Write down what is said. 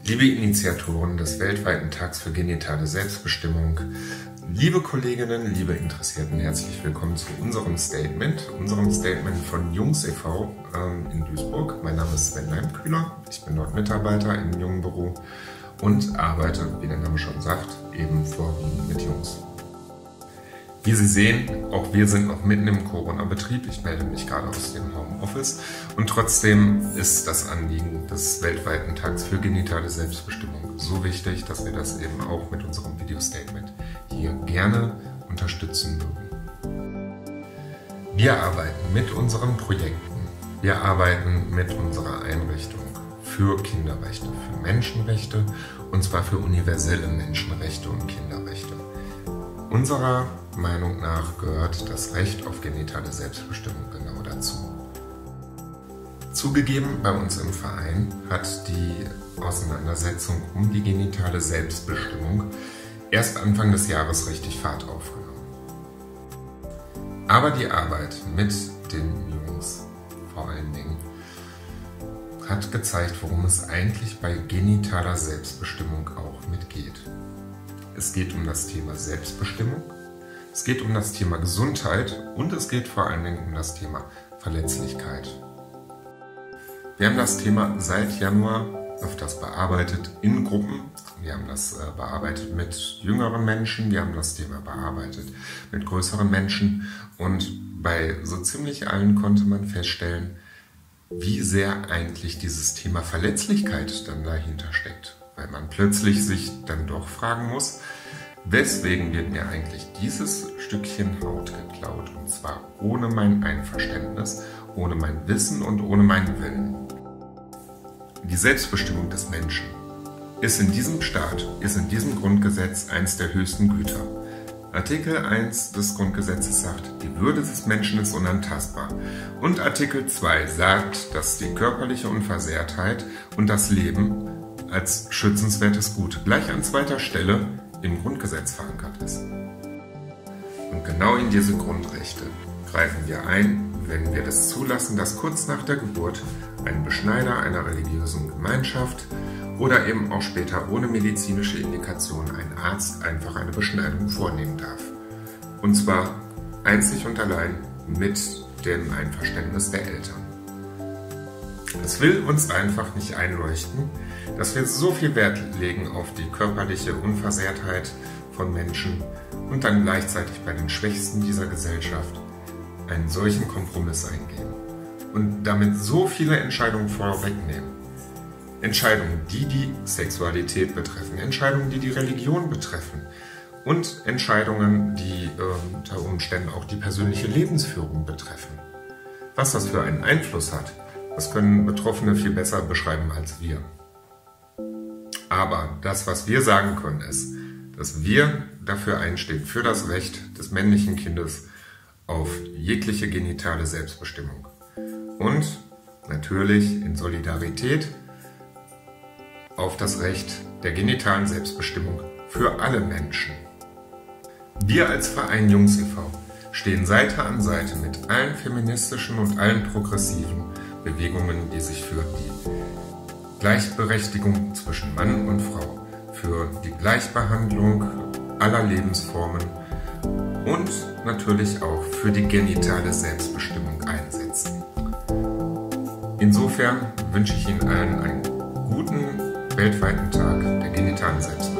Liebe Initiatoren des weltweiten Tags für genitale Selbstbestimmung, liebe Kolleginnen, liebe Interessierten, herzlich willkommen zu unserem Statement von Jungs e.V. In Duisburg. Mein Name ist Sven Leimkühler, ich bin dort Mitarbeiter im Jungenbüro und arbeite, wie der Name schon sagt, eben vorwiegend mit Jungs. Wie Sie sehen, auch wir sind noch mitten im Corona-Betrieb. Ich melde mich gerade aus dem Homeoffice und trotzdem ist das Anliegen des weltweiten Tags für genitale Selbstbestimmung so wichtig, dass wir das eben auch mit unserem Video-Statement hier gerne unterstützen würden. Wir arbeiten mit unseren Projekten, wir arbeiten mit unserer Einrichtung für Kinderrechte, für Menschenrechte und zwar für universelle Menschenrechte und Kinderrechte. Unserer Meinung nach gehört das Recht auf genitale Selbstbestimmung genau dazu. Zugegeben, bei uns im Verein hat die Auseinandersetzung um die genitale Selbstbestimmung erst Anfang des Jahres richtig Fahrt aufgenommen. Aber die Arbeit mit den Jungs vor allen Dingen hat gezeigt, worum es eigentlich bei genitaler Selbstbestimmung auch mitgeht. Es geht um das Thema Selbstbestimmung, es geht um das Thema Gesundheit und es geht vor allen Dingen um das Thema Verletzlichkeit. Wir haben das Thema seit Januar öfters bearbeitet in Gruppen. Wir haben das bearbeitet mit jüngeren Menschen, wir haben das Thema bearbeitet mit größeren Menschen und bei so ziemlich allen konnte man feststellen, wie sehr eigentlich dieses Thema Verletzlichkeit dann dahinter steckt. Weil man plötzlich sich dann doch fragen muss, weswegen wird mir eigentlich dieses Stückchen Haut geklaut und zwar ohne mein Einverständnis, ohne mein Wissen und ohne meinen Willen. Die Selbstbestimmung des Menschen ist in diesem Staat, ist in diesem Grundgesetz eins der höchsten Güter. Artikel 1 des Grundgesetzes sagt, die Würde des Menschen ist unantastbar. Und Artikel 2 sagt, dass die körperliche Unversehrtheit und das Leben als schützenswertes Gut gleich an zweiter Stelle im Grundgesetz verankert ist. Und genau in diese Grundrechte greifen wir ein, wenn wir das zulassen, dass kurz nach der Geburt ein Beschneider einer religiösen Gemeinschaft oder eben auch später ohne medizinische Indikation ein Arzt einfach eine Beschneidung vornehmen darf. Und zwar einzig und allein mit dem Einverständnis der Eltern. Es will uns einfach nicht einleuchten, dass wir so viel Wert legen auf die körperliche Unversehrtheit von Menschen und dann gleichzeitig bei den Schwächsten dieser Gesellschaft einen solchen Kompromiss eingehen und damit so viele Entscheidungen vorwegnehmen. Entscheidungen, die die Sexualität betreffen, Entscheidungen, die die Religion betreffen und Entscheidungen, die unter Umständen auch die persönliche Lebensführung betreffen. Was das für einen Einfluss hat, das können Betroffene viel besser beschreiben als wir. Aber das, was wir sagen können, ist, dass wir dafür einstehen, für das Recht des männlichen Kindes auf jegliche genitale Selbstbestimmung. Und natürlich in Solidarität auf das Recht der genitalen Selbstbestimmung für alle Menschen. Wir als Verein Jungs e.V. stehen Seite an Seite mit allen feministischen und allen progressiven Bewegungen, die sich für die Gleichberechtigung zwischen Mann und Frau, für die Gleichbehandlung aller Lebensformen und natürlich auch für die genitale Selbstbestimmung einsetzen. Insofern wünsche ich Ihnen allen einen guten weltweiten Tag der genitalen Selbstbestimmung.